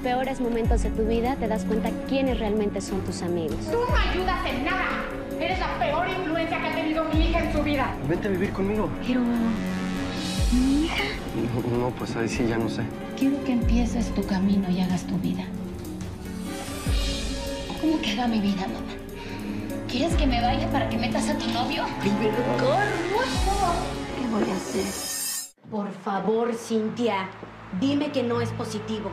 peores momentos de tu vida te das cuenta quiénes realmente son tus amigos. Tú no ayudas en nada. Eres la peor influencia que ha tenido mi hija en su vida. Vente a vivir conmigo. Pero... ¿mi hija? No, pues ahí sí ya no sé. Quiero que empieces tu camino y hagas tu vida. ¿Cómo que haga mi vida, mamá? ¿Quieres que me vaya para que metas a tu novio? ¿Qué voy a hacer? Por favor, Cintia, dime que no es positivo.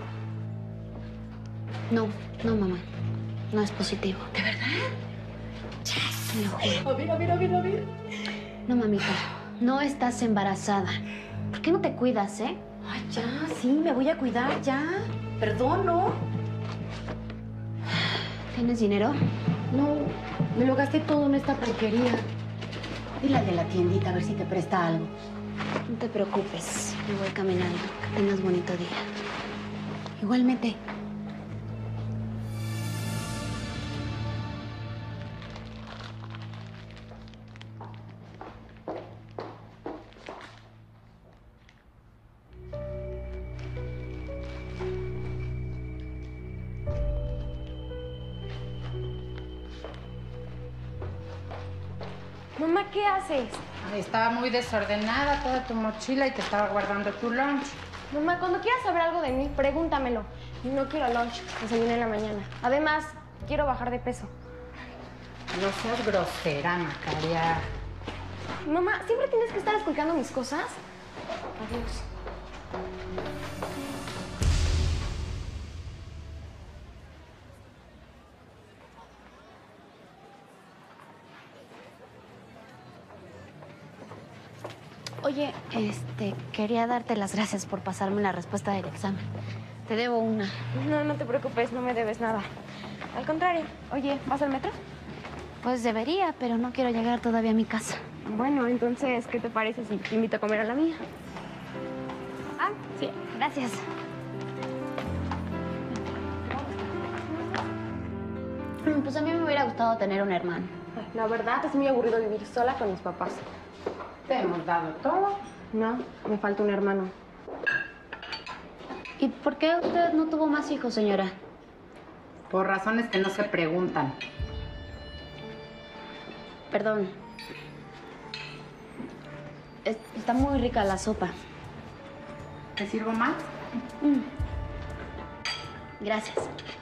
No, mamá. No es positivo. ¿De verdad? Me lo juro. A ver. No, mamita. No estás embarazada. ¿Por qué no te cuidas, eh? Ay, ya, sí, me voy a cuidar, ya. Perdón, ¿no? ¿Tienes dinero? No, me lo gasté todo en esta porquería. Dile al de la tiendita a ver si te presta algo. No te preocupes. Me voy caminando. Que tengas bonito día. Igualmente. Mamá, ¿qué haces? Estaba muy desordenada toda tu mochila y te estaba guardando tu lunch. Mamá, cuando quieras saber algo de mí, pregúntamelo. No quiero lunch, desayuné en la mañana. Además, quiero bajar de peso. No seas grosera, Macaria. Mamá, ¿siempre tienes que estar esculcando mis cosas? Adiós. Oye, quería darte las gracias por pasarme la respuesta del examen. Te debo una. No te preocupes, no me debes nada. Al contrario. Oye, ¿vas al metro? Pues debería, pero no quiero llegar todavía a mi casa. Bueno, entonces, ¿qué te parece si te invito a comer a la mía? Ah, sí, gracias. Pues a mí me hubiera gustado tener un hermano. La verdad, es muy aburrido vivir sola con mis papás. Te hemos dado todo. No, me falta un hermano. ¿Y por qué usted no tuvo más hijos, señora? Por razones que no se preguntan. Perdón. Está muy rica la sopa. ¿Te sirvo más? Gracias.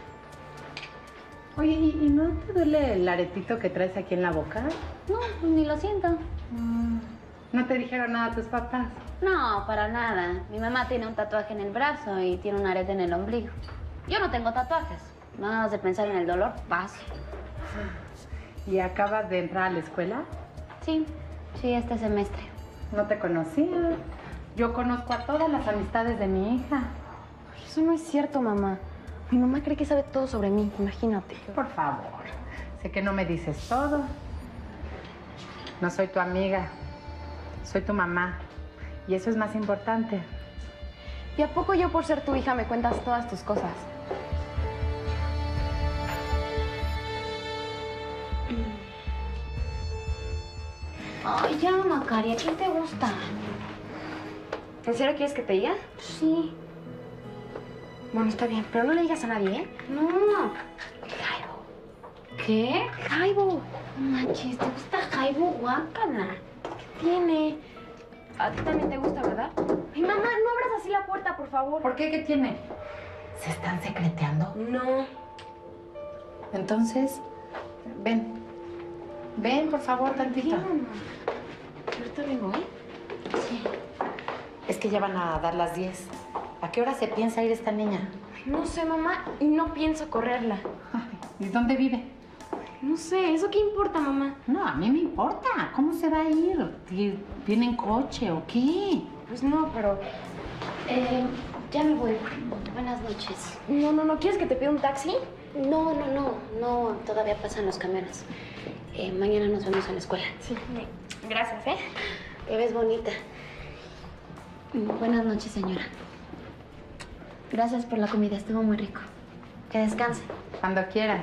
Oye, ¿y no te duele el aretito que traes aquí en la boca? No, ni lo siento. ¿No te dijeron nada tus papás? No, para nada. Mi mamá tiene un tatuaje en el brazo y tiene un arete en el ombligo. Yo no tengo tatuajes. Nada más de pensar en el dolor, paso. ¿Y acabas de entrar a la escuela? Sí, este semestre. No te conocía. Yo conozco a todas las amistades de mi hija. Eso no es cierto, mamá. Mi mamá cree que sabe todo sobre mí, imagínate. Por favor, sé que no me dices todo. No soy tu amiga, soy tu mamá. Y eso es más importante. ¿Y a poco yo por ser tu hija me cuentas todas tus cosas? Ay, ya, Macaria, ¿quién te gusta? ¿En serio quieres que te diga? Sí. Bueno, está bien, pero no le digas a nadie, ¿eh? No. Jaibo. ¿Qué? Jaibo. No manches, ¿te gusta Jaibo? Guácala. ¿Qué tiene? A ti también te gusta, ¿verdad? Ay, mamá, no abras así la puerta, por favor. ¿Por qué? ¿Qué tiene? ¿Se están secreteando? No. Entonces, ven. Ven, por favor, tantito. ¿Qué, mamá? Ahorita vengo, ¿eh? Sí. Es que ya van a dar las 10. ¿A qué hora se piensa ir esta niña? Ay, no sé, mamá, y no pienso correrla. ¿Y dónde vive? No sé, ¿eso qué importa, mamá? No, a mí me importa. ¿Cómo se va a ir? ¿Viene en coche o qué? Pues no, pero... Ya me voy. Buenas noches. No, ¿quieres que te pida un taxi? No, todavía pasan los camiones. Mañana nos vemos en la escuela. Sí. Gracias, ¿eh? Te ves bonita. Buenas noches, señora. Gracias por la comida, estuvo muy rico. Que descanse. Cuando quieras.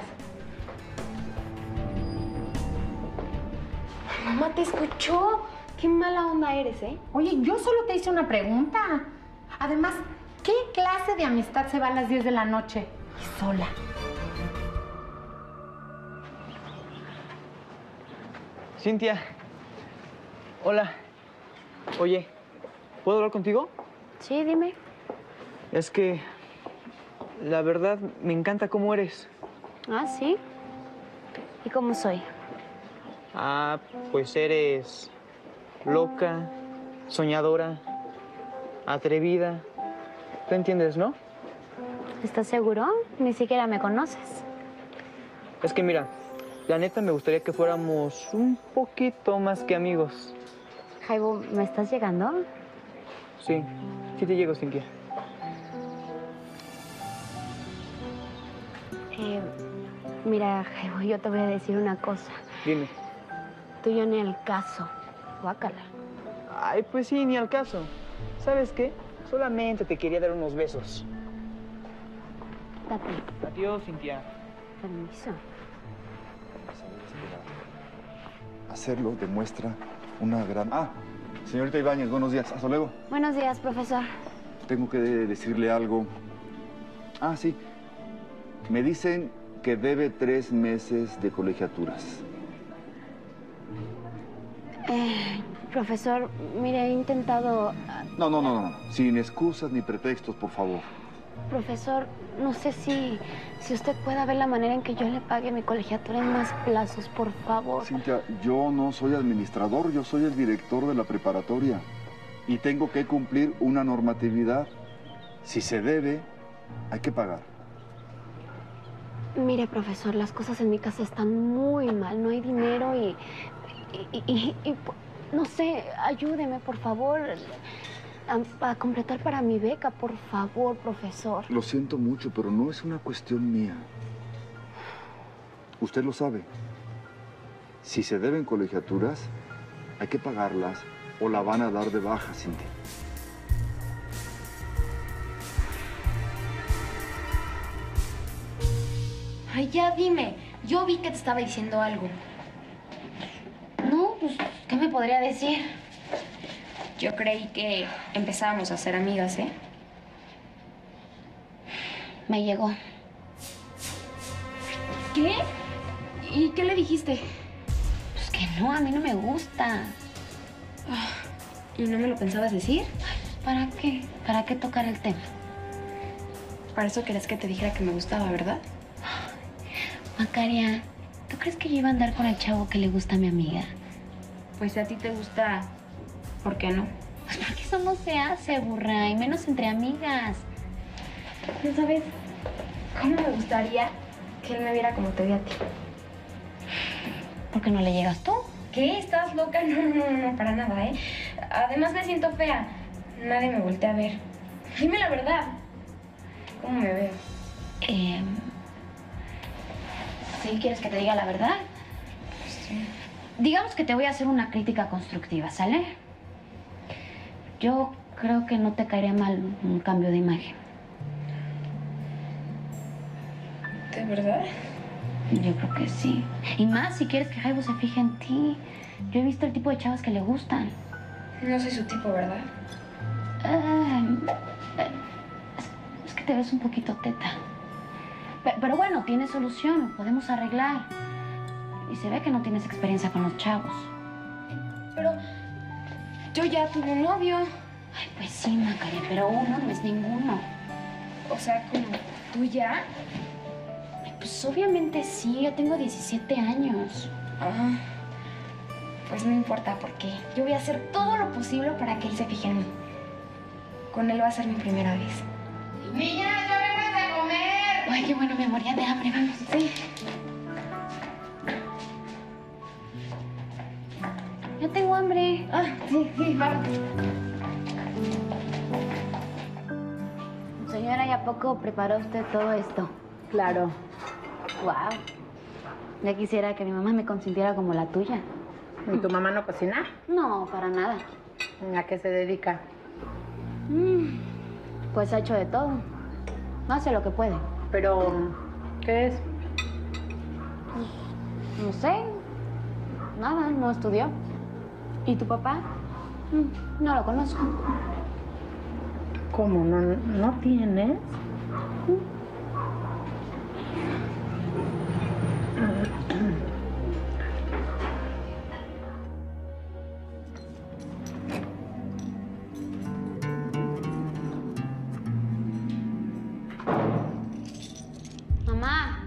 Mamá te escuchó. Qué mala onda eres, ¿eh? Oye, yo solo te hice una pregunta. Además, ¿Qué clase de amistad se va a las 10 de la noche? Y sola. Cintia. Hola. Oye, ¿puedo hablar contigo? Sí, dime. Es que, la verdad, me encanta cómo eres. Ah, ¿sí? ¿Y cómo soy? Ah, pues eres loca, soñadora, atrevida. ¿Tú entiendes, no? ¿Estás seguro? Ni siquiera me conoces. Es que mira, la neta me gustaría que fuéramos un poquito más que amigos. Jaibo, ¿me estás llegando? Sí, sí te llego, Cintia. Mira, Jaibo, yo te voy a decir una cosa. Dime. Tú y yo ni el caso. Guácala. Ay, pues sí, ni al caso. ¿Sabes qué? Solamente te quería dar unos besos. Date. Adiós, Cintia. Permiso. Hacerlo demuestra una gran... Ah, señorita Ibáñez, buenos días. Hasta luego. Buenos días, profesor. Tengo que decirle algo. Ah, sí. Me dicen que debe 3 meses de colegiaturas. Profesor, mire, he intentado... No. Sin excusas ni pretextos, por favor. Profesor, no sé si usted pueda ver la manera en que yo le pague mi colegiatura en más plazos, por favor. Cintia, yo no soy administrador, yo soy el director de la preparatoria. Y tengo que cumplir una normatividad. Si se debe, hay que pagar. Mire, profesor, las cosas en mi casa están muy mal. No hay dinero y no sé, ayúdeme, por favor, a completar para mi beca, por favor, profesor. Lo siento mucho, pero no es una cuestión mía. Usted lo sabe. Si se deben colegiaturas, hay que pagarlas o la van a dar de baja, Cintia. Ay, ya dime. Yo vi que te estaba diciendo algo. No, pues, ¿qué me podría decir? Yo creí que empezábamos a ser amigas, ¿eh? Me llegó. ¿Qué? ¿Y qué le dijiste? Pues que no, a mí no me gusta. ¿Y no me lo pensabas decir? ¿Para qué? ¿Para qué tocar el tema? Para eso querías que te dijera que me gustaba, ¿verdad? Macaria, ¿tú crees que yo iba a andar con el chavo que le gusta a mi amiga? Pues si a ti te gusta, ¿por qué no? Pues porque eso no se hace, burra, y menos entre amigas. ¿No sabes cómo me gustaría que él me viera como te vi a ti? ¿Por qué no le llegas tú? ¿Qué? ¿Estás loca? No, para nada, ¿eh? Además me siento fea. Nadie me voltea a ver. Dime la verdad. ¿Cómo me veo? ¿Sí quieres que te diga la verdad? Sí. Digamos que te voy a hacer una crítica constructiva, ¿sale? Yo creo que no te caería mal un cambio de imagen. ¿De verdad? Yo creo que sí. Y más si quieres que Jaibo se fije en ti. Yo he visto el tipo de chavas que le gustan. No soy su tipo, ¿verdad? Es que te ves un poquito teta. Pero bueno, tiene solución. Podemos arreglar. Y se ve que no tienes experiencia con los chavos. Pero yo ya tuve un novio. Ay, pues sí, Macaria, pero uno no es ninguno. O sea, como tú ya. Ay, pues obviamente sí. Yo tengo 17 años. Ah, pues no importa porque yo voy a hacer todo lo posible para que él se fije en mí. Con él va a ser mi primera vez. Niñas, ya vengan a comer. Ay, qué bueno, me moría de hambre. Vamos. Sí. Ya tengo hambre. Ah, sí, vamos. Señora, ¿y a poco preparó usted todo esto? Claro. Wow. Ya quisiera que mi mamá me consintiera como la tuya. ¿Y tu mamá no cocina? No, para nada. ¿A qué se dedica? Pues ha hecho de todo. Hace lo que puede. Pero, ¿qué es? No sé. Nada, no estudió. ¿Y tu papá? No lo conozco. ¿Cómo? ¿No tienes? Mamá.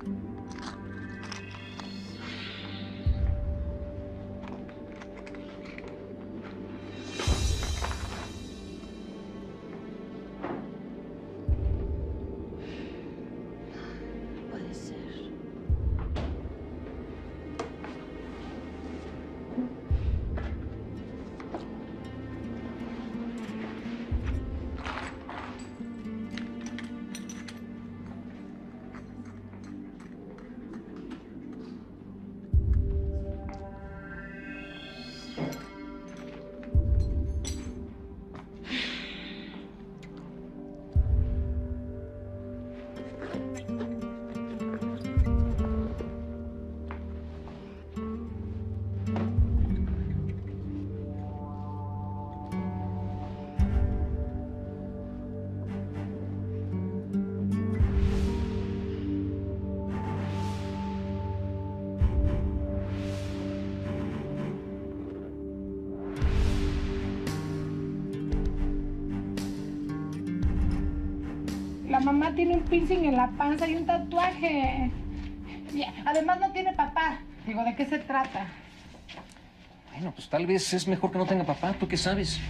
Puede ser. La mamá tiene un piercing en la panza y un tatuaje. Y además no tiene papá. Digo, ¿de qué se trata? Bueno, pues tal vez es mejor que no tenga papá. ¿Tú qué sabes?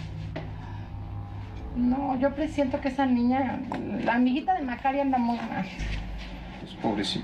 No, yo presiento que esa niña, la amiguita de Macaria, anda muy mal. Pues pobrecita.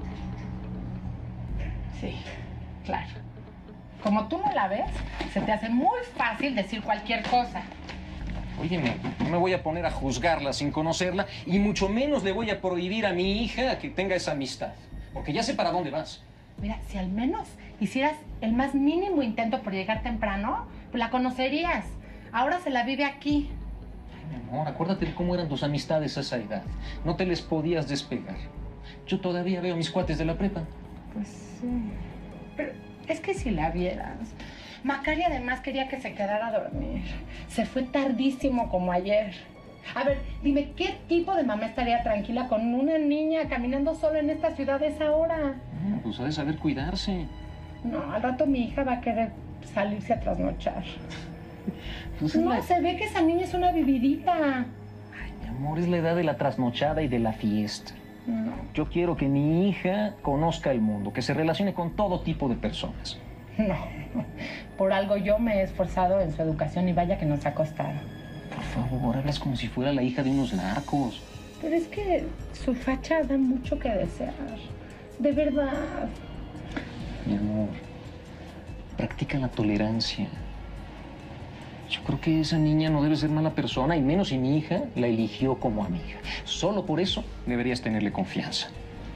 Sí, claro. Como tú no la ves, se te hace muy fácil decir cualquier cosa. Óyeme, no me voy a poner a juzgarla sin conocerla y mucho menos le voy a prohibir a mi hija que tenga esa amistad. Porque ya sé para dónde vas. Mira, si al menos hicieras el más mínimo intento por llegar temprano, pues la conocerías. Ahora se la vive aquí. Ay, mi amor, acuérdate de cómo eran tus amistades a esa edad. No te les podías despegar. Yo todavía veo a mis cuates de la prepa. Pues sí. Pero es que si la vieras... Macaria además quería que se quedara a dormir. Se fue tardísimo como ayer. A ver, dime, ¿qué tipo de mamá estaría tranquila con una niña caminando sola en esta ciudad a esa hora? Pues ha de saber cuidarse. No, al rato mi hija va a querer salirse a trasnochar. Pues No, se ve que esa niña es una vividita. Ay, mi amor, es la edad de la trasnochada y de la fiesta. No. Yo quiero que mi hija conozca el mundo, que se relacione con todo tipo de personas. No, por algo yo me he esforzado en su educación y vaya que nos ha costado. Por favor, hablas como si fuera la hija de unos narcos. Pero es que su facha da mucho que desear. De verdad. Mi amor, practica la tolerancia. Yo creo que esa niña no debe ser mala persona, y menos si mi hija la eligió como amiga. Solo por eso deberías tenerle confianza.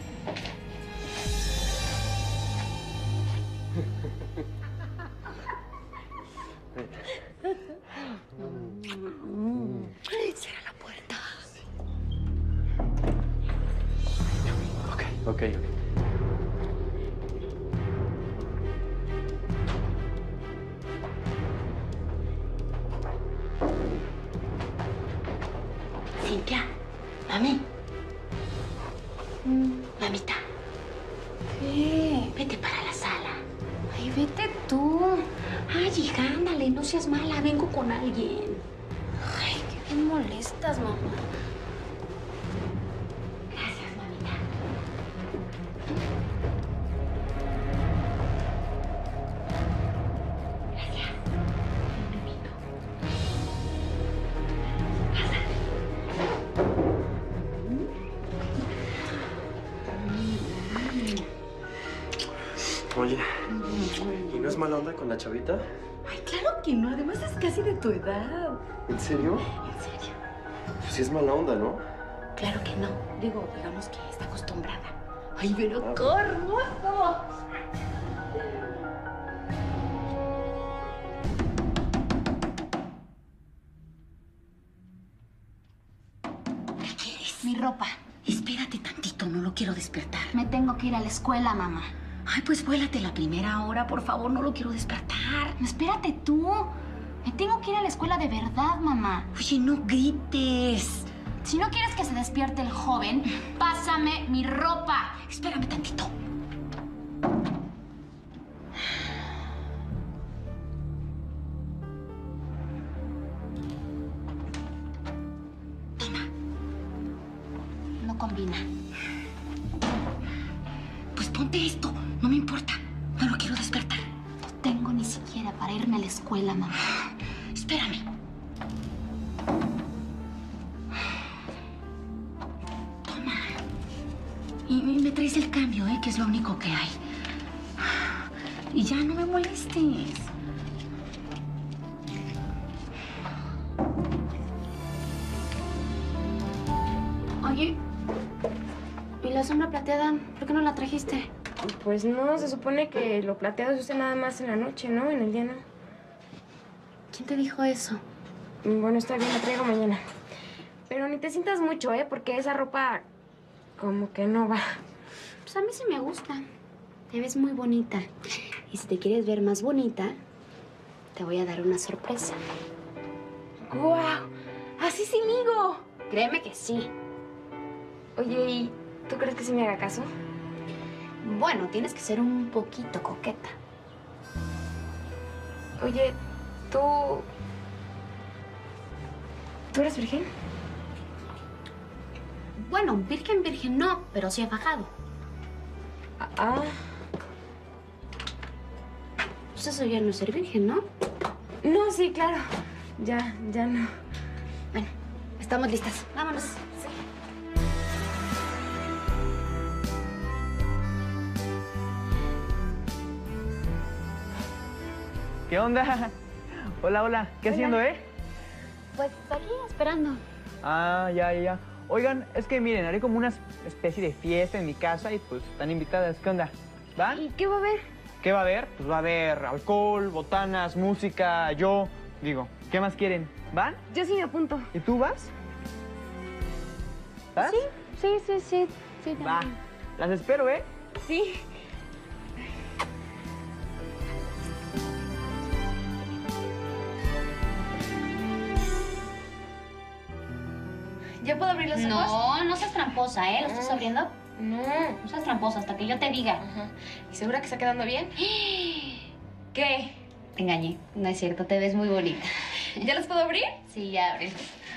Cierra la puerta. Ok. Cintia, mami. Mamita, ¿Qué? vete para la sala. Ay, vete tú. Ay, hija, ándale, no seas mala, vengo con alguien. Ay, qué bien molestas, mamá. Gracias, mamita. Gracias. Un bebito. Oye, ¿y no es mala onda con la chavita? Ay, claro que no, además es casi de tu edad. ¿En serio? En serio. Pues sí es mala onda, ¿no? Claro que no. Digo, digamos que está acostumbrada. Ay, pero qué hermoso. ¿Qué quieres? Mi ropa. Espérate tantito, no lo quiero despertar. Me tengo que ir a la escuela, mamá. Ay, pues vuélate la primera hora, por favor, no lo quiero despertar. Espérate tú. Me tengo que ir a la escuela de verdad, mamá. Oye, no grites. Si no quieres que se despierte el joven, pásame mi ropa. Espérame tantito. No combina. Pues ponte esto. No me importa. No lo quiero despertar. No tengo ni siquiera para irme a la escuela, mamá. Espérame. Toma. Y me traes el cambio, que es lo único que hay. Y ya no me molestes. Oye, ¿y la sombra plateada? ¿Por qué no la trajiste? Pues no, se supone que lo plateado se usa nada más en la noche, ¿no? En el día no. ¿Quién te dijo eso? Bueno, está bien, la traigo mañana. Pero ni te sientas mucho, porque esa ropa como que no va. Pues a mí sí me gusta. Te ves muy bonita. Y si te quieres ver más bonita, te voy a dar una sorpresa. ¡Guau! ¡Así sí migo! Créeme que sí. Oye, ¿y tú crees que sí me haga caso? Bueno, tienes que ser un poquito coqueta. Oye, ¿tú eres virgen? Bueno, virgen no, pero sí he bajado. Ah. Pues eso ya no es ser virgen, ¿no? No, sí, claro. Ya no. Bueno, estamos listas. Vámonos. ¿Qué onda? Hola, hola. ¿Qué haciendo, Pues aquí esperando. Ah, ya. Oigan, es que miren, haré como una especie de fiesta en mi casa y pues están invitadas. ¿Qué onda? ¿Van? ¿Y qué va a haber? ¿Qué va a haber? Pues va a haber alcohol, botanas, música, yo. Digo, ¿qué más quieren? ¿Van? Yo sí me apunto. ¿Y tú vas? ¿Vas? Sí. Va. Las espero, Sí. ¿Ya puedo abrir los ojos? No, no seas tramposa, ¿Lo estás abriendo? No. No seas tramposa hasta que yo te diga. Ajá. ¿Y segura que está quedando bien? ¿Qué? Te engañé. No es cierto, te ves muy bonita. ¿Ya los puedo abrir? Sí, ya abre.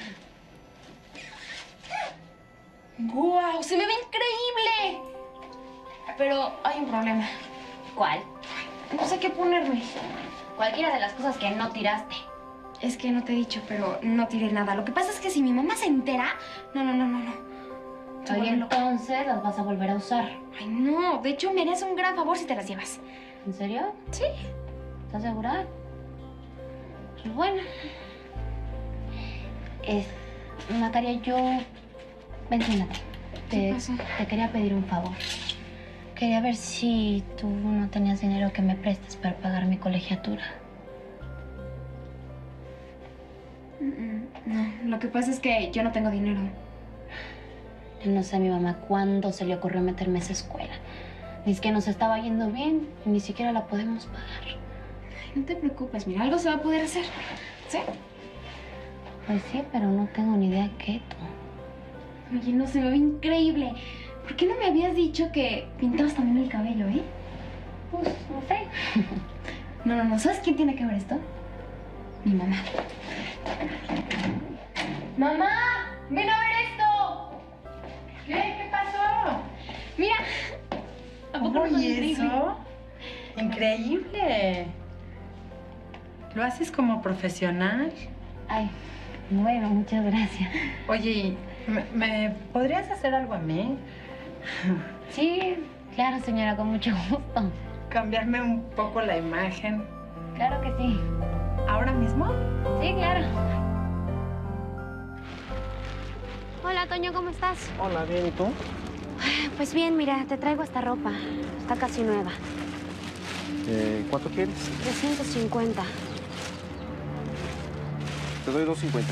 ¡Guau! ¡Se me ve increíble! Pero hay un problema. ¿Cuál? No sé qué ponerme. Cualquiera de las cosas que no tiraste. Es que no te he dicho, pero no tiré nada. Lo que pasa es que si mi mamá se entera... No. Se Oye, vuelve loca. entonces las vas a volver a usar. Ay, no. De hecho, me harías un gran favor si te las llevas. ¿En serio? Sí. ¿Estás segura? Pues bueno. Macaria, yo... Ven, siéntate. ¿Qué pasó? Te quería pedir un favor. Quería ver si tú no tenías dinero que me prestes para pagar mi colegiatura. No, lo que pasa es que yo no tengo dinero. Yo no sé a mi mamá cuándo se le ocurrió meterme a esa escuela. Dice que nos estaba yendo bien y ni siquiera la podemos pagar. Ay, no te preocupes, mira, algo se va a poder hacer. ¿Sí? Pues sí, pero no tengo ni idea qué tú. Oye, no, se me ve increíble. ¿Por qué no me habías dicho que pintabas también el cabello, Pues, no sé. No. ¿Sabes quién tiene que ver esto? Mi mamá. ¡Mamá! ¡Ven a ver esto! ¿Qué pasó? Mira. ¿A poco no es Oye, increíble? eso. Increíble. ¿Lo haces como profesional? Ay, bueno, muchas gracias. Oye, ¿me podrías hacer algo a mí? Sí, claro, señora, con mucho gusto. Cambiarme un poco la imagen. Claro que sí. ¿Ahora mismo? Sí, claro. Hola, Toño, ¿cómo estás? Hola, bien, ¿y tú? Pues bien, mira, te traigo esta ropa. Está casi nueva. ¿Cuánto quieres? 350. Te doy 2.50.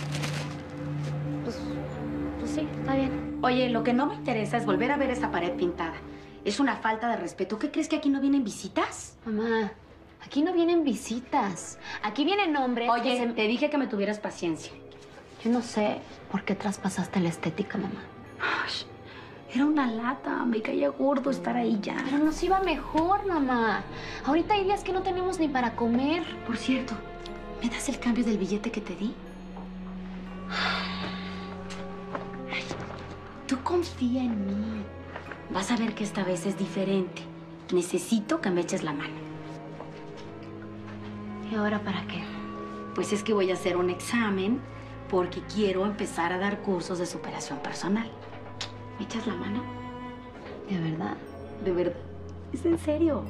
Pues sí, está bien. Oye, lo que no me interesa es volver a ver esa pared pintada. Es una falta de respeto. ¿Qué crees que aquí no vienen visitas? Mamá, Aquí no vienen visitas. Aquí vienen hombres. Oye, te dije que me tuvieras paciencia. Yo no sé por qué traspasaste la estética, mamá. Ay, era una lata. Me caía gordo estar ahí ya. Pero nos iba mejor, mamá. Ahorita hay días que no tenemos ni para comer. Por cierto, ¿me das el cambio del billete que te di? Ay, tú confía en mí. Vas a ver que esta vez es diferente. Necesito que me eches la mano. ¿Y ahora para qué? Pues es que voy a hacer un examen porque quiero empezar a dar cursos de superación personal. ¿Me echas la mano? ¿De verdad? De verdad. ¿Es en serio?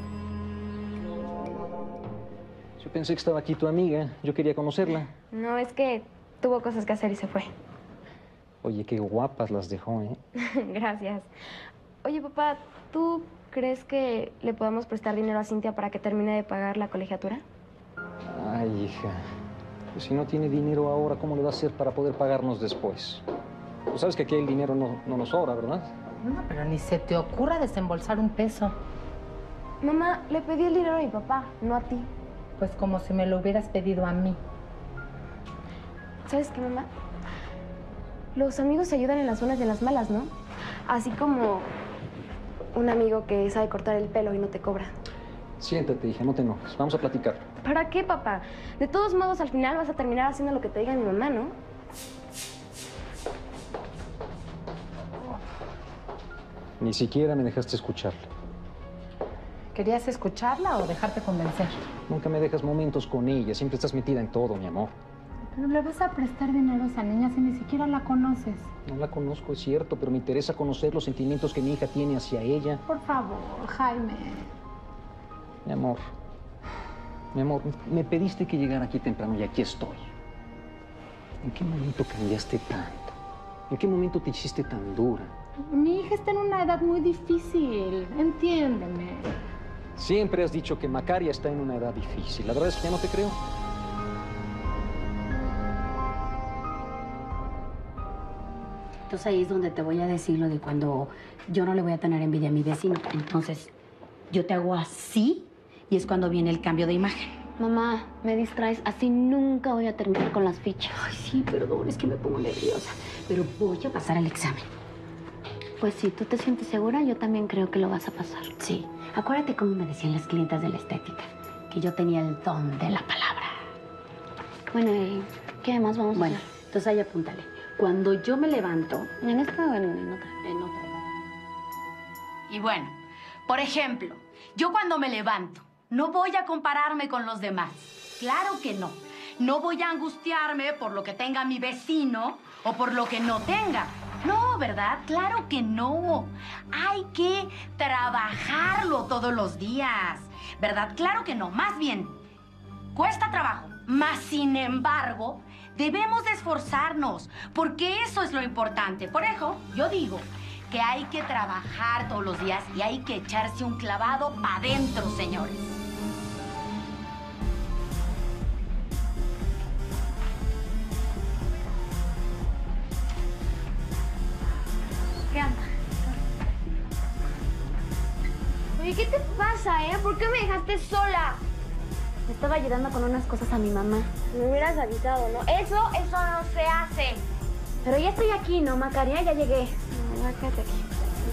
Yo pensé que estaba aquí tu amiga. Yo quería conocerla. No, es que tuvo cosas que hacer y se fue. Oye, qué guapas las dejó, ¿eh? Gracias. Oye, papá, ¿tú crees que le podamos prestar dinero a Cintia para que termine de pagar la colegiatura? Ay, hija. Pues si no tiene dinero ahora, ¿cómo le va a hacer para poder pagarnos después? Pues sabes que aquí el dinero no nos sobra, ¿verdad? No, pero ni se te ocurra desembolsar un peso. Mamá, le pedí el dinero a mi papá, no a ti. Pues como si me lo hubieras pedido a mí. ¿Sabes qué, mamá? Los amigos se ayudan en las buenas y en las malas, ¿no? Así como un amigo que sabe cortar el pelo y no te cobra. Siéntate, hija, no te enojes. Vamos a platicar. ¿Para qué, papá? De todos modos, al final vas a terminar haciendo lo que te diga mi mamá, ¿no? Ni siquiera me dejaste escucharla. ¿Querías escucharla o dejarte convencer? Nunca me dejas momentos con ella. Siempre estás metida en todo, mi amor. Pero le vas a prestar dinero a esa niña si ni siquiera la conoces. No la conozco, es cierto, pero me interesa conocer los sentimientos que mi hija tiene hacia ella. Por favor, Jaime. Mi amor, me pediste que llegara aquí temprano y aquí estoy. ¿En qué momento cambiaste tanto? ¿En qué momento te hiciste tan dura? Mi hija está en una edad muy difícil, entiéndeme. Siempre has dicho que Macaria está en una edad difícil. La verdad es que ya no te creo. Entonces ahí es donde te voy a decir lo de cuando yo no le voy a tener envidia a mi vecino. Entonces yo te hago así y es cuando viene el cambio de imagen. Mamá, me distraes. Así nunca voy a terminar con las fichas. Ay, sí, perdón, es que me pongo nerviosa. Pero voy a pasar el examen. Pues si tú te sientes segura, yo también creo que lo vas a pasar. Sí. Acuérdate cómo me decían las clientas de la estética, que yo tenía el don de la palabra. Bueno, ¿y qué más vamos a hacer? Entonces ahí apúntale. Cuando yo me levanto... ¿En esta o en otra? En otra. Y bueno, por ejemplo, yo cuando me levanto, no voy a compararme con los demás. Claro que no. No voy a angustiarme por lo que tenga mi vecino o por lo que no tenga. No, ¿verdad? Claro que no. Hay que trabajarlo todos los días, ¿verdad? Claro que no. Más bien, cuesta trabajo. Más sin embargo, debemos de esforzarnos, porque eso es lo importante. Por eso, yo digo que hay que trabajar todos los días y hay que echarse un clavado adentro, señores. ¿Qué anda? Oye, ¿qué te pasa, ¿Por qué me dejaste sola? Me estaba ayudando con unas cosas a mi mamá. Me hubieras avisado, ¿no? Eso no se hace. Pero ya estoy aquí, ¿no, Macaria? Ya llegué. No, ya quédate aquí.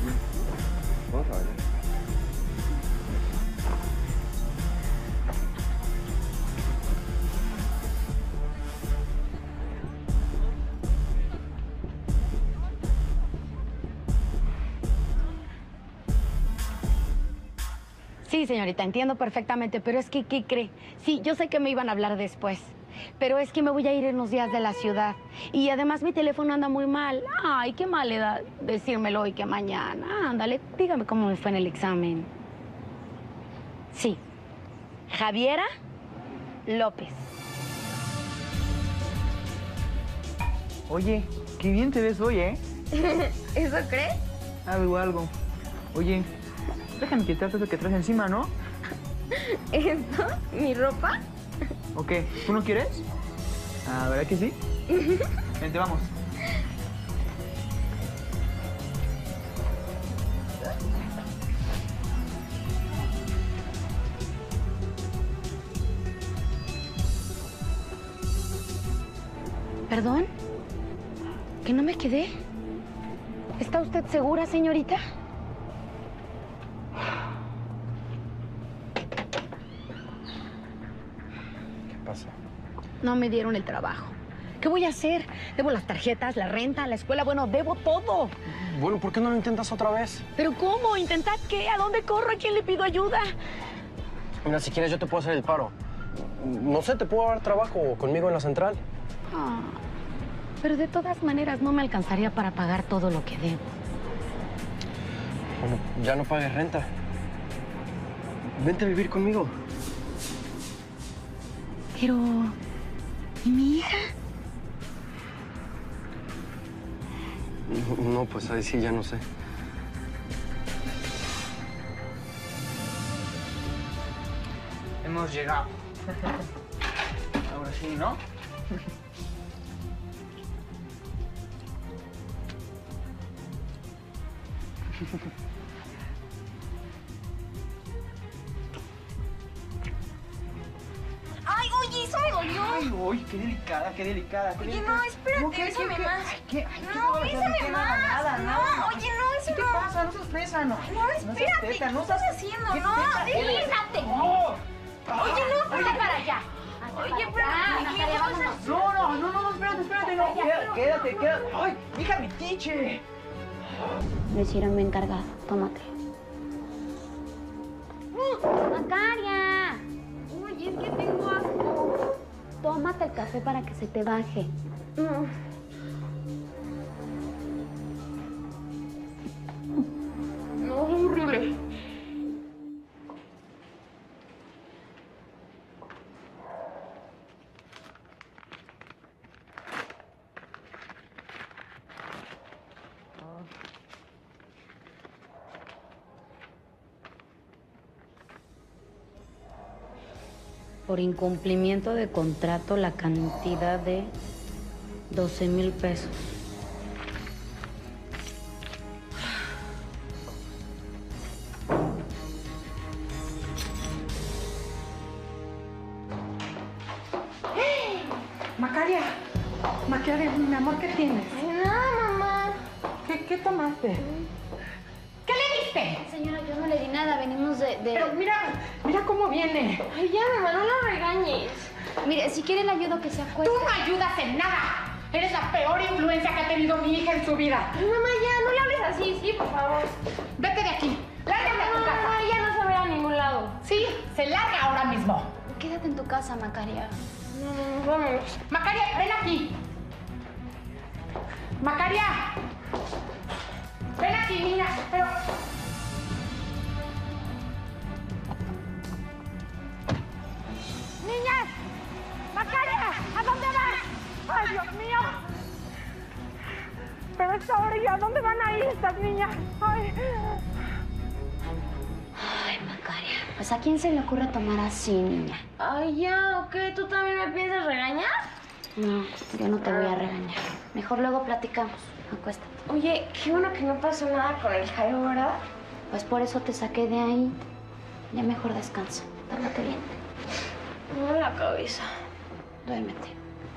Sí, señorita, entiendo perfectamente, pero es que, ¿qué cree? Sí, yo sé que me iban a hablar después, pero es que me voy a ir en unos días de la ciudad. Y además mi teléfono anda muy mal. Ay, qué mal le da decírmelo hoy que mañana. Ándale, dígame cómo me fue en el examen. Sí, Javiera López. Oye, qué bien te ves hoy, ¿eh? ¿Eso crees? Algo. Oye, déjame quitarte eso que traes encima, ¿no? ¿Esto? ¿Mi ropa? ¿O qué? ¿Tú no quieres? Ah, ¿verdad que sí? Vente, vamos. ¿Perdón? ¿Que no me quedé? ¿Está usted segura, señorita? ¿Qué pasa? No me dieron el trabajo. ¿Qué voy a hacer? Debo las tarjetas, la renta, la escuela, bueno, debo todo. Bueno, ¿por qué no lo intentas otra vez? ¿Pero cómo? ¿Intentar qué? ¿A dónde corro? ¿A quién le pido ayuda? Mira, si quieres yo te puedo hacer el paro. No sé, te puedo dar trabajo conmigo en la central. Ah, pero de todas maneras no me alcanzaría para pagar todo lo que debo. Bueno, ya no pagues renta. Vente a vivir conmigo. Pero... ¿y mi hija? No, pues ahí sí ya no sé. Hemos llegado. Ahora sí, ¿no? Ay, oye, eso me dolió. Ay, uy, qué delicada, qué delicada. Qué Oye, delicada. no, espérate, No, ¿qué, bésame qué, más. Ay, ¿qué? Ay, No, ¿qué bésame ¿Qué? más. Nada, nada. No, oye, no, eso ¿Qué no. te pasa? No seas fresa, no. No, espérate, teta, ¿qué estás haciendo? ¿Qué No, teta? deslízate. No. Oye, no, Oye, para allá. Oye, pero ¿qué cosas? No, espérate, no. Quédate. Ay, hija, mi tiche. Me hicieron mi encargado. Tómate. ¡Macaria! Oye, es que tengo asco. Tómate el café para que se te baje. No, es horrible. Por incumplimiento de contrato, la cantidad de 12,000 pesos. Macaria, mi amor, ¿qué tienes? Ay, nada, mamá. ¿Qué tomaste? ¿Qué le diste? Señora, yo no le di nada. Venimos de... Pero mira cómo viene. Ay, ya, mamá, no la regañes. Mire, si quiere le ayudo que se acueste. Tú no ayudas en nada. Eres la peor influencia que ha tenido mi hija en su vida. Ay, mamá, ya, no le hables así, sí, por favor. Vete de aquí. Lárgate a tu casa. Mamá, ya no se va a ir a ningún lado. Sí, se larga ahora mismo. Quédate en tu casa, Macaria. No, vámonos. Macaria, ven aquí. Macaria. Ven aquí, niña. Pero... ¡Niñas! ¡Macaria! ¿A dónde vas? ¡Ay, Dios mío! Pero esta hora ya, ¿a dónde van a ir estas niñas? Ay. Ay, Macaria. Pues ¿a quién se le ocurre tomar así, niña? Ay, ya, ¿ok? ¿Tú también me piensas regañar? No, yo no te voy a regañar. Mejor luego platicamos. Acuéstate. Oye, qué bueno que no pasó nada con el Jairo, ¿verdad? Pues por eso te saqué de ahí. Ya mejor descansa. Tápate bien. Me duele la cabeza. Duérmete.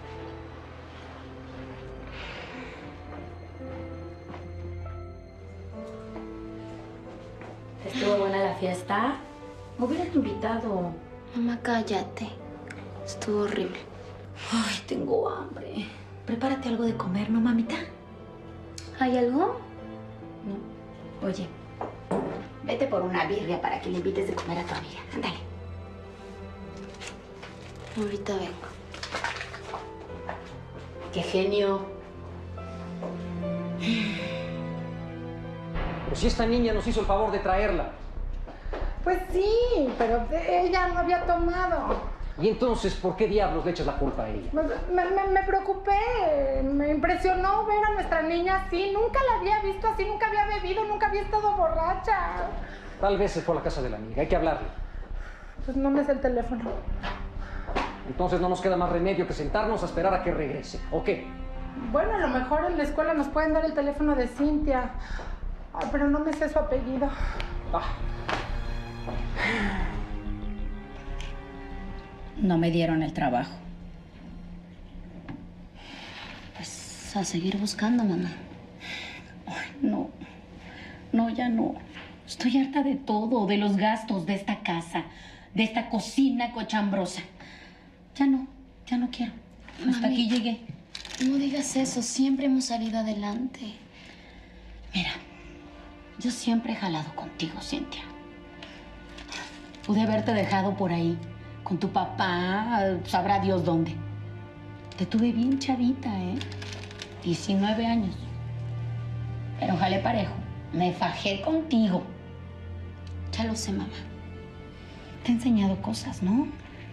¿Estuvo buena la fiesta? Me hubieras invitado. Mamá, cállate. Estuvo horrible. Ay, tengo hambre. Prepárate algo de comer, ¿no, mamita? ¿Hay algo? No. Oye, vete por una birria para que le invites de comer a tu amiga. Ándale. Ahorita vengo. ¡Qué genio! Pero si esta niña nos hizo el favor de traerla. Pues sí, pero ella no había tomado. ¿Y entonces por qué diablos le echas la culpa a ella? Me preocupé, me impresionó ver a nuestra niña así. Nunca la había visto así, nunca había bebido, nunca había estado borracha. Tal vez se fue a la casa de la amiga, hay que hablarle. Pues no me sé el teléfono. Entonces no nos queda más remedio que sentarnos a esperar a que regrese, ¿o qué? Bueno, a lo mejor en la escuela nos pueden dar el teléfono de Cintia. Ah, pero no me sé su apellido. Ah. No me dieron el trabajo. Pues a seguir buscando, mamá. Ay, no. No, ya no. Estoy harta de todo, de los gastos de esta casa, de esta cocina cochambrosa. Ya no quiero. Hasta Mami, aquí llegué. No digas eso, siempre hemos salido adelante. Mira, yo siempre he jalado contigo, Cintia. Pude haberte dejado por ahí, con tu papá, sabrá Dios dónde. Te tuve bien chavita, 19 años. Pero jalé parejo. Me fajé contigo. Ya lo sé, mamá. Te he enseñado cosas, ¿no?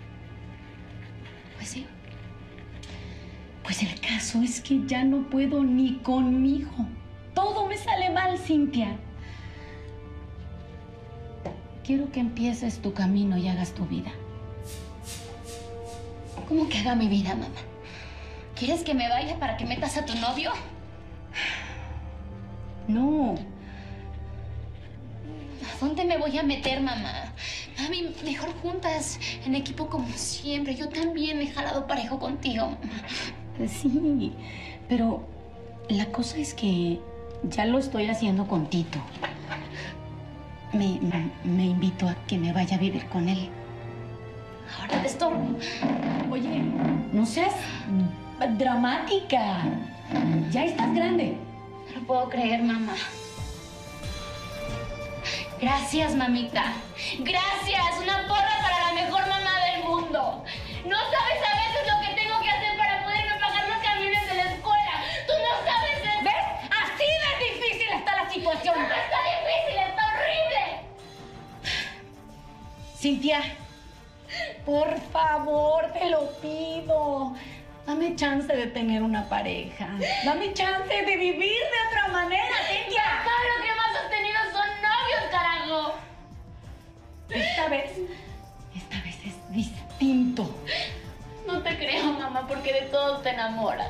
Pues sí. Pues el caso es que ya no puedo ni conmigo. Todo me sale mal, Cintia. Quiero que empieces tu camino y hagas tu vida. ¿Cómo que haga mi vida, mamá? ¿Quieres que me vaya para que metas a tu novio? No. ¿A dónde me voy a meter, mamá? Mami, mejor juntas, en equipo como siempre. Yo también he jalado parejo contigo, mamá. Sí, pero la cosa es que ya lo estoy haciendo con Tito. Me invito a que me vaya a vivir con él. Ahora te estorbo. Oye, no seas dramática. Ya estás grande. No lo puedo creer, mamá. Gracias, mamita. Gracias. Una porra para la mejor mamá del mundo. No sabes a veces lo que tengo que hacer para poderme pagar los camiones de la escuela. Tú no sabes eso. ¿Ves? Así de difícil está la situación. No está difícil, está horrible. Cintia, por favor, te lo pido. Dame chance de tener una pareja. Dame chance de vivir de otra manera, Cintia. Todo lo que más has tenido son novios, carajo. Esta vez es distinto. No te creo, mamá, porque de todos te enamoras.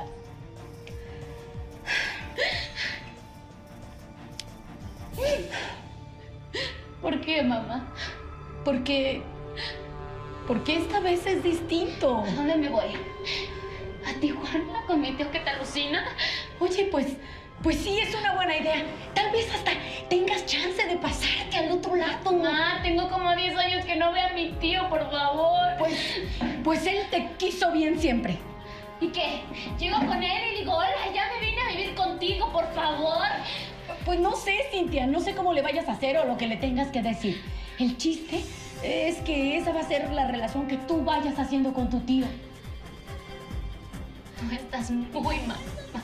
¿Por qué, mamá? Porque esta vez es distinto. ¿A dónde me voy? ¿A Tijuana con mi tío que te alucina? Oye, pues sí, es una buena idea. Tal vez hasta tengas chance de pasarte al otro lado. Mamá, tengo como 10 años que no veo a mi tío, por favor. Pues él te quiso bien siempre. ¿Y qué? Llego con él y digo, hola, ya me vine a vivir contigo, por favor. Pues no sé, Cintia, no sé cómo le vayas a hacer o lo que le tengas que decir. El chiste es que esa va a ser la relación que tú vayas haciendo con tu tío. Tú estás muy mal.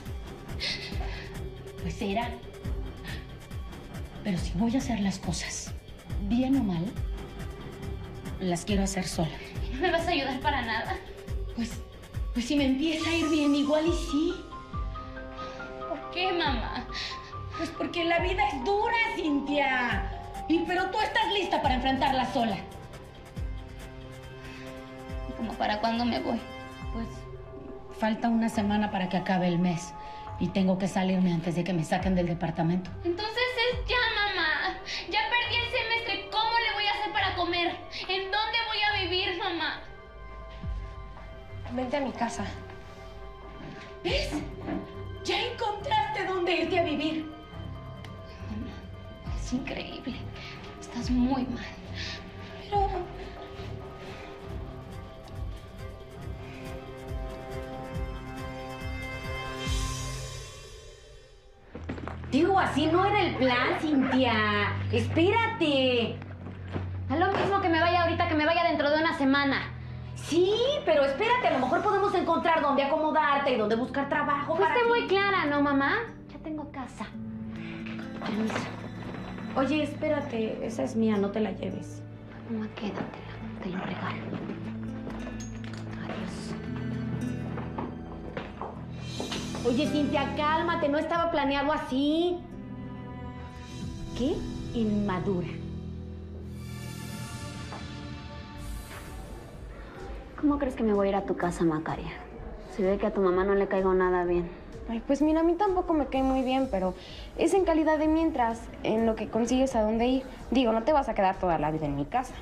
Pues será. Pero si voy a hacer las cosas, bien o mal, las quiero hacer sola. ¿No me vas a ayudar para nada? Pues si me empieza a ir bien, igual y sí. ¿Por qué, mamá? Pues porque la vida es dura, Cintia. Pero tú estás lista para enfrentarla sola. ¿Cómo para cuándo me voy? Pues falta una semana para que acabe el mes. Y tengo que salirme antes de que me saquen del departamento. Entonces es ya, mamá. Ya perdí el semestre. ¿Cómo le voy a hacer para comer? ¿En dónde voy a vivir, mamá? Vente a mi casa. ¿Ves? Ya encontraste dónde irte a vivir. Mamá, es increíble. Estás muy mal. Pero... Digo, así no era el plan, Cintia. Espérate. Es lo mismo que me vaya ahorita que me vaya dentro de una semana. Sí, pero espérate, a lo mejor podemos encontrar dónde acomodarte y dónde buscar trabajo para Fuiste ti. muy clara, ¿no, mamá? Ya tengo casa. Permiso. Oye, espérate, esa es mía, no te la lleves. Mamá, quédatela. Te lo regalo. Adiós. Oye, Cintia, cálmate, no estaba planeado así. ¿Qué? Inmadura. ¿Cómo crees que me voy a ir a tu casa, Macaria? Se ve que a tu mamá no le caigo nada bien. Ay, pues mira, a mí tampoco me cae muy bien, pero es en calidad de mientras, en lo que consigues a dónde ir. Digo, no te vas a quedar toda la vida en mi casa.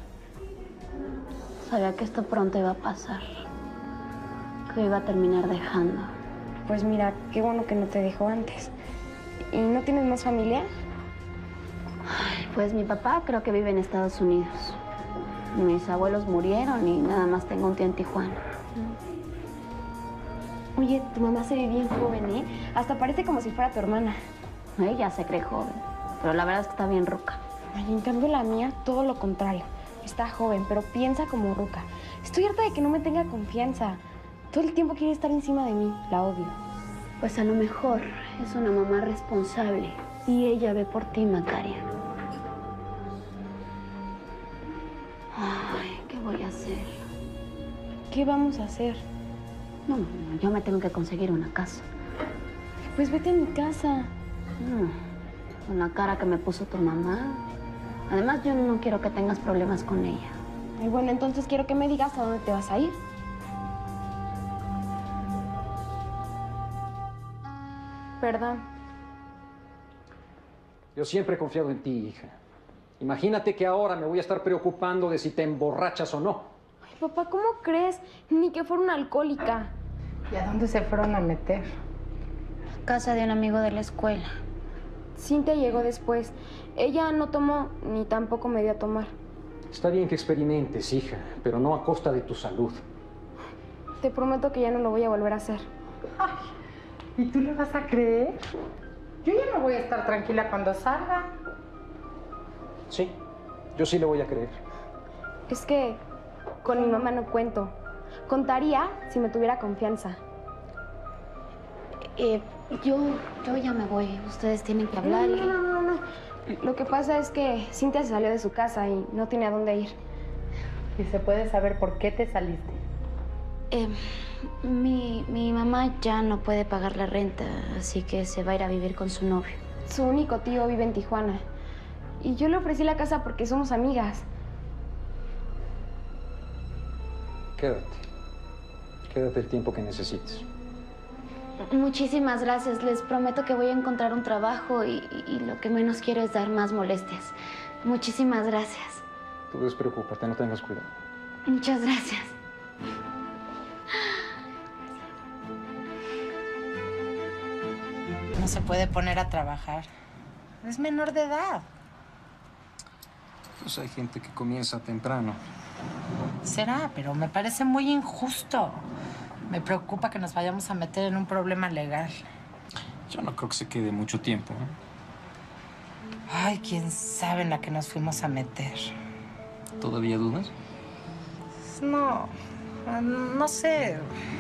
Sabía que esto pronto iba a pasar. Que iba a terminar dejando. Pues mira, qué bueno que no te dejó antes. ¿Y no tienes más familia? Pues mi papá creo que vive en Estados Unidos. Mis abuelos murieron y nada más tengo un tío en Tijuana. Oye, tu mamá se ve bien joven, ¿eh? Hasta parece como si fuera tu hermana. Ella se cree joven, pero la verdad es que está bien ruca. Ay, en cambio la mía, todo lo contrario. Está joven, pero piensa como ruca. Estoy harta de que no me tenga confianza. Todo el tiempo quiere estar encima de mí. La odio. Pues a lo mejor es una mamá responsable y ella ve por ti, Macaria. Ay, ¿qué voy a hacer? ¿Qué vamos a hacer? No, yo me tengo que conseguir una casa. Pues vete a mi casa. Con la cara que me puso tu mamá. Además, yo no quiero que tengas problemas con ella. Y bueno, entonces quiero que me digas a dónde te vas a ir. Perdón. Yo siempre he confiado en ti, hija. Imagínate que ahora me voy a estar preocupando de si te emborrachas o no. Ay, papá, ¿cómo crees? Ni que fuera una alcohólica. ¿Y a dónde se fueron a meter? Casa de un amigo de la escuela. Cintia llegó después. Ella no tomó ni tampoco me dio a tomar. Está bien que experimentes, hija, pero no a costa de tu salud. Te prometo que ya no lo voy a volver a hacer. Ay, ¿y tú le vas a creer? Yo ya no voy a estar tranquila cuando salga. Sí, yo sí le voy a creer. Es que con mi mamá no cuento. Contaría si me tuviera confianza. Yo ya me voy. Ustedes tienen que hablar y... No. Lo que pasa es que Cintia se salió de su casa y no tiene a dónde ir. ¿Y se puede saber por qué te saliste? Mi mamá ya no puede pagar la renta, así que se va a ir a vivir con su novio. Su único tío vive en Tijuana. Y yo le ofrecí la casa porque somos amigas. Quédate. Quédate el tiempo que necesites. Muchísimas gracias. Les prometo que voy a encontrar un trabajo y lo que menos quiero es dar más molestias. Muchísimas gracias. Tú despreocúpate, no tengas cuidado. Muchas gracias. No se puede poner a trabajar. Es menor de edad. Pues hay gente que comienza temprano. Será, pero me parece muy injusto. Me preocupa que nos vayamos a meter en un problema legal. Yo no creo que se quede mucho tiempo, ¿eh? Ay, quién sabe en la que nos fuimos a meter. ¿Todavía dudas? No sé.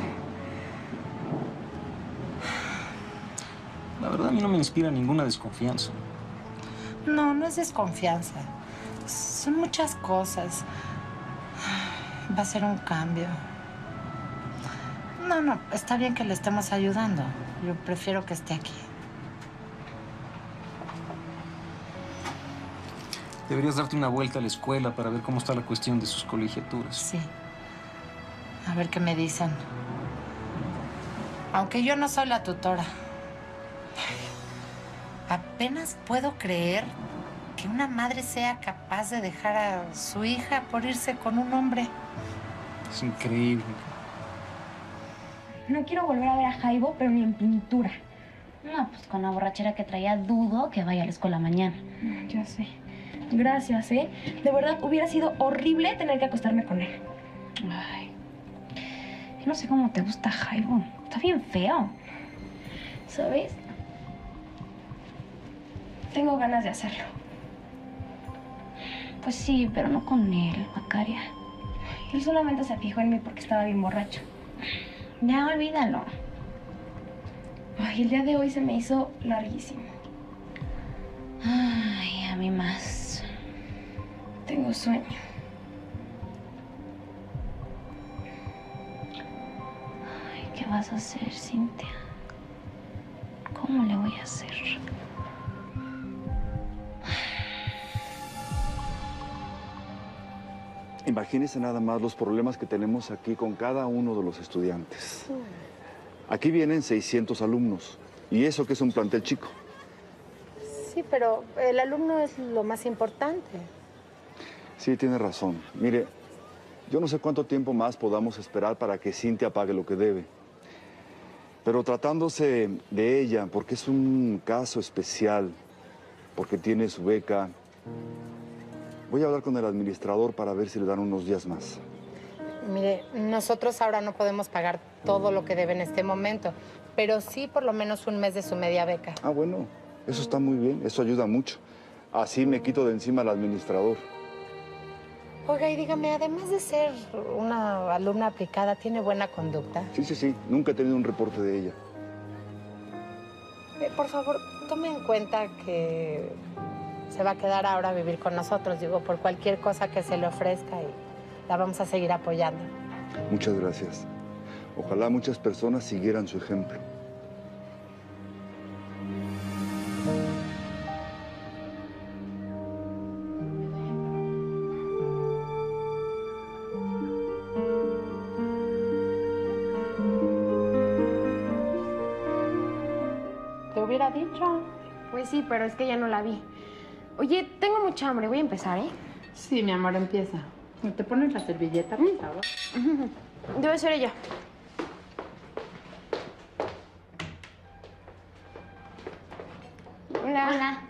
La verdad, a mí no me inspira ninguna desconfianza. No es desconfianza. Son muchas cosas. Va a ser un cambio. No, está bien que le estemos ayudando. Yo prefiero que esté aquí. Deberías darte una vuelta a la escuela para ver cómo está la cuestión de sus colegiaturas. Sí. A ver qué me dicen. Aunque yo no soy la tutora. Apenas puedo creer que una madre sea capaz de dejar a su hija por irse con un hombre. Es increíble. No quiero volver a ver a Jaibo, pero ni en pintura. No, pues con la borrachera que traía, dudo que vaya a la escuela mañana. Ya sé. Gracias, ¿eh? De verdad, hubiera sido horrible tener que acostarme con él. Ay, yo no sé cómo te gusta Jaibo. Está bien feo. ¿Sabes? Tengo ganas de hacerlo. Pues sí, pero no con él, Macaria. Él solamente se fijó en mí porque estaba bien borracho. Ya, olvídalo. Ay, el día de hoy se me hizo larguísimo. Ay, a mí más. Tengo sueño. Ay, ¿qué vas a hacer, Cintia? ¿Cómo le voy a hacer? Imagínese nada más los problemas que tenemos aquí con cada uno de los estudiantes. Aquí vienen 600 alumnos, y eso que es un plantel chico. Sí, pero el alumno es lo más importante. Sí, tiene razón. Mire, yo no sé cuánto tiempo más podamos esperar para que Cintia pague lo que debe. Pero tratándose de ella, porque es un caso especial, porque tiene su beca, voy a hablar con el administrador para ver si le dan unos días más. Mire, nosotros ahora no podemos pagar todo lo que debe en este momento, pero sí por lo menos un mes de su media beca. Ah, bueno, eso está muy bien, eso ayuda mucho. Así me quito de encima al administrador. Oiga, y dígame, además de ser una alumna aplicada, ¿tiene buena conducta? Sí, nunca he tenido un reporte de ella. Por favor, tome en cuenta que se va a quedar ahora a vivir con nosotros, digo, por cualquier cosa que se le ofrezca y la vamos a seguir apoyando. Muchas gracias. Ojalá muchas personas siguieran su ejemplo. Te hubiera dicho. Pues sí, pero es que ya no la vi. Oye, tengo mucha hambre. Voy a empezar, ¿eh? Sí, mi amor, empieza. ¿Me te pones la servilleta, por favor? Debe ser ella. Hola.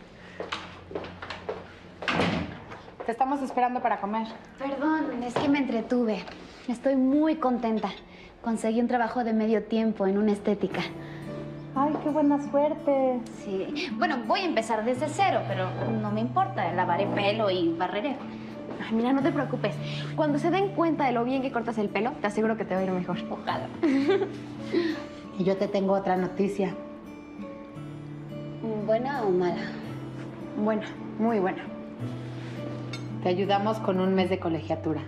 Te estamos esperando para comer. Perdón, es que me entretuve. Estoy muy contenta. Conseguí un trabajo de medio tiempo en una estética. Ay, qué buena suerte. Sí. Bueno, voy a empezar desde cero, pero no me importa. Lavaré pelo y barreré. Ay, mira, no te preocupes. Cuando se den cuenta de lo bien que cortas el pelo, te aseguro que te va a ir mejor. Ojalá. Y yo te tengo otra noticia. ¿Buena o mala? Buena, muy buena. Te ayudamos con un mes de colegiatura.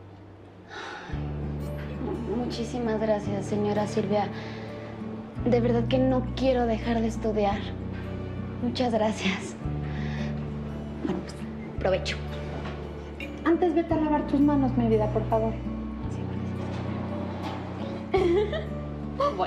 Muchísimas gracias, señora Silvia. De verdad que no quiero dejar de estudiar. Muchas gracias. Bueno, pues, provecho. Antes vete a lavar tus manos, mi vida, por favor. Voy.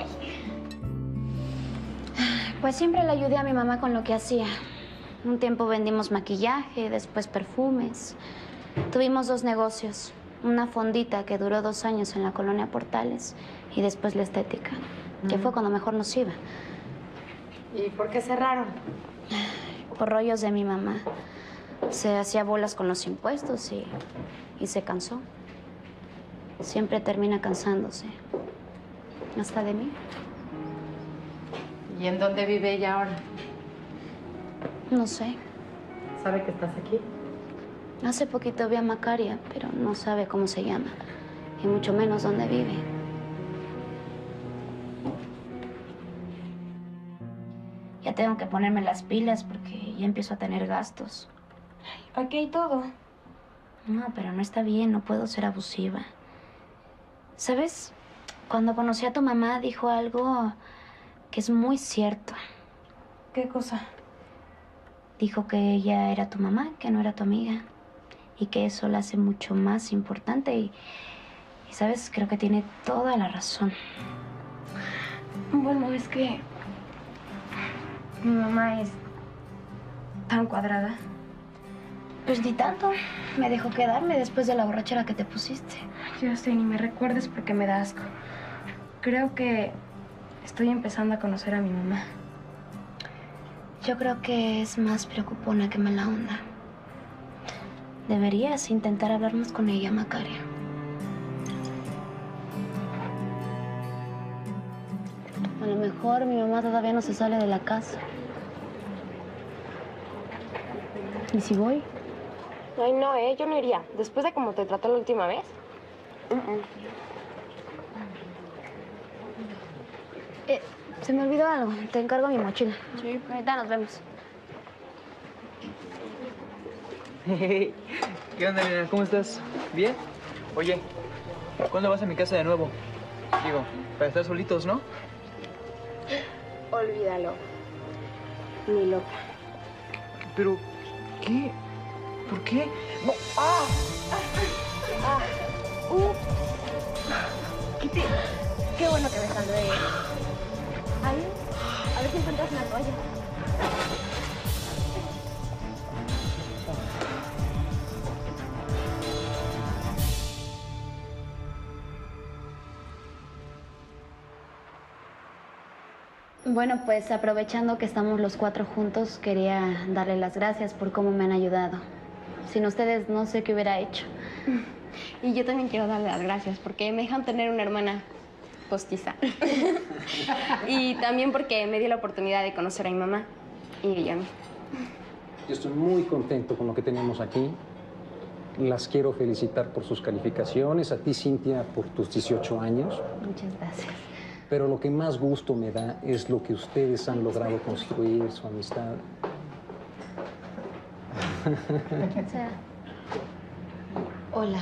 Pues siempre le ayudé a mi mamá con lo que hacía. Un tiempo vendimos maquillaje, después perfumes. Tuvimos 2 negocios. Una fondita que duró 2 años en la colonia Portales y después la estética, que fue cuando mejor nos iba. ¿Y por qué cerraron? Por rollos de mi mamá. Se hacía bolas con los impuestos y se cansó. Siempre termina cansándose. Hasta de mí. ¿Y en dónde vive ella ahora? No sé. ¿Sabe que estás aquí? Hace poquito vi a Macaria, pero no sabe cómo se llama. Y mucho menos dónde vive. Ya tengo que ponerme las pilas porque ya empiezo a tener gastos. Aquí hay todo. No, pero no está bien, no puedo ser abusiva. ¿Sabes? Cuando conocí a tu mamá dijo algo que es muy cierto. ¿Qué cosa? Dijo que ella era tu mamá, que no era tu amiga. Y que eso la hace mucho más importante y ¿sabes? Creo que tiene toda la razón. Bueno, es que mi mamá es tan cuadrada. Pues ni tanto. Me dejó quedarme después de la borrachera que te pusiste. Yo sé, ni me recuerdes porque me da asco. Creo que estoy empezando a conocer a mi mamá. Yo creo que es más preocupona que mala onda. Deberías intentar hablar más con ella, Macaria. A lo mejor mi mamá todavía no se sale de la casa. ¿Y si voy? Ay, no, yo no iría. Después de cómo te trató la última vez. Se me olvidó algo. Te encargo mi mochila. Sí. Ahorita nos vemos. Hey, ¿qué onda, Elena? ¿Cómo estás? ¿Bien? Oye, ¿cuándo vas a mi casa de nuevo? Digo, para estar solitos, ¿no? Olvídalo. Ni loca. Pero, ¿qué? ¿Por qué? ¡No! ¡Ah! Qué bueno que me salvé. Ahí, a ver si encuentras una toalla. Bueno, pues aprovechando que estamos los 4 juntos, quería darle las gracias por cómo me han ayudado. Sin ustedes no sé qué hubiera hecho. Y yo también quiero darle las gracias porque me dejan tener una hermana postiza. Y también porque me dio la oportunidad de conocer a mi mamá y ella a mí. Yo estoy muy contento con lo que tenemos aquí. Las quiero felicitar por sus calificaciones, a ti, Cintia, por tus 18 años. Muchas gracias. Pero lo que más gusto me da es lo que ustedes han logrado construir, su amistad. Hola.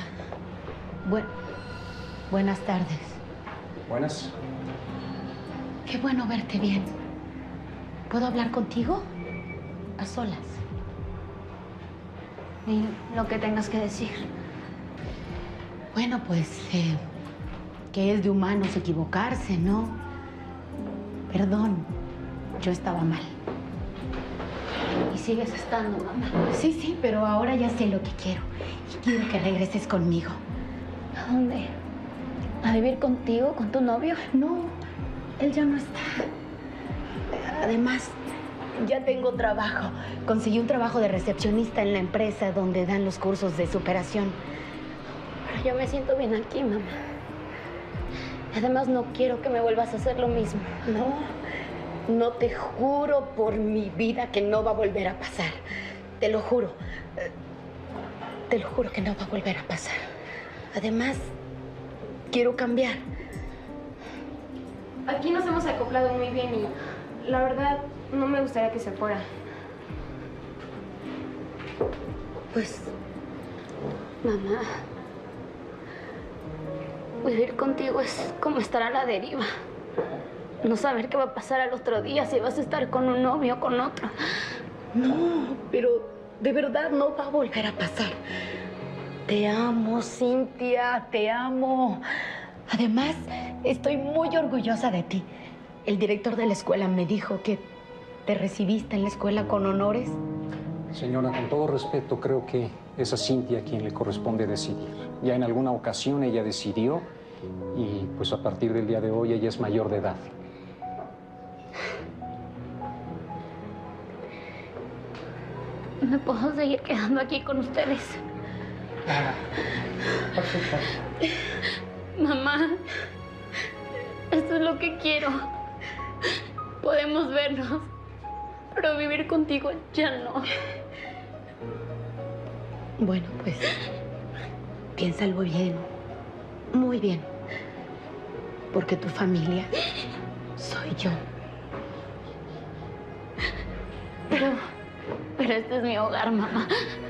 Buenas tardes. Buenas. Qué bueno verte bien. ¿Puedo hablar contigo? A solas. Y lo que tengas que decir. Bueno, pues, que es de humanos equivocarse, ¿no? Perdón, yo estaba mal. Y sigues estando, mamá. Sí, pero ahora ya sé lo que quiero. Y quiero que regreses conmigo. ¿A dónde? ¿A vivir contigo, con tu novio? No, él ya no está. Además, ya tengo trabajo. Conseguí un trabajo de recepcionista en la empresa donde dan los cursos de superación. Pero yo me siento bien aquí, mamá. Además, no quiero que me vuelvas a hacer lo mismo. No te juro por mi vida que no va a volver a pasar. Te lo juro. Te lo juro que no va a volver a pasar. Además, quiero cambiar. Aquí nos hemos acoplado muy bien y la verdad no me gustaría que se fuera. Pues, mamá, vivir contigo es como estar a la deriva. No saber qué va a pasar al otro día, si vas a estar con un novio o con otro. No, pero de verdad no va a volver a pasar. Te amo, Cintia, te amo. Además, estoy muy orgullosa de ti. El director de la escuela me dijo que te recibiste en la escuela con honores. Señora, con todo respeto, creo que es a Cintia a quien le corresponde decidir. Ya en alguna ocasión ella decidió y pues a partir del día de hoy ella es mayor de edad. ¿Me puedo seguir quedando aquí con ustedes? Por supuesto. Mamá, esto es lo que quiero. Podemos vernos, pero vivir contigo ya no. Bueno, pues, piénsalo bien, muy bien. Porque tu familia soy yo. Pero este es mi hogar, mamá.